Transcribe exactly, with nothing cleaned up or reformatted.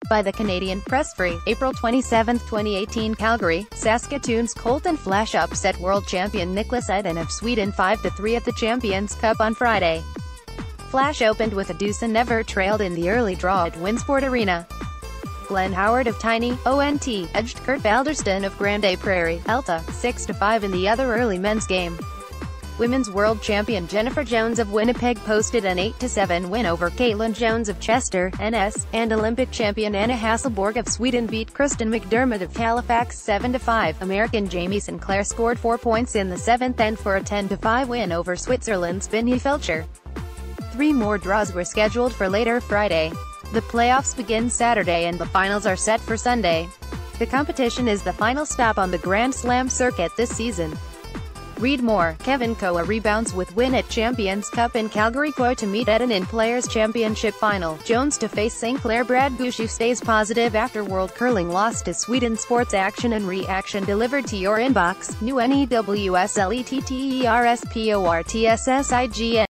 By the Canadian Press Free, April twenty-seventh, twenty eighteen. Calgary, Saskatoon's Colton Flash upset world champion Niklas Edin of Sweden five to three at the Champions Cup on Friday. Flash opened with a deuce and never trailed in the early draw at Winsport Arena. Glenn Howard of Tiny O N T edged Kurt Balderston of Grande Prairie, Elta, six to five in the other early men's game. Women's world champion Jennifer Jones of Winnipeg posted an eight to seven win over Caitlin Jones of Chester, N S, and Olympic champion Anna Hasselborg of Sweden beat Kristen McDermott of Halifax seven to five. American Jamie Sinclair scored four points in the seventh end for a ten to five win over Switzerland's Binny Felcher. Three more draws were scheduled for later Friday. The playoffs begin Saturday and the finals are set for Sunday. The competition is the final stop on the Grand Slam circuit this season. Read more. Kevin Koa rebounds with win at Champions Cup in Calgary. Koa to meet Edin in Players' Championship Final. Jones to face Saint Clair. Brad Gushue stays positive after World Curling lost to Sweden. Sports action and reaction delivered to your inbox. New N E W S L E T T E R S P O R T S S I G N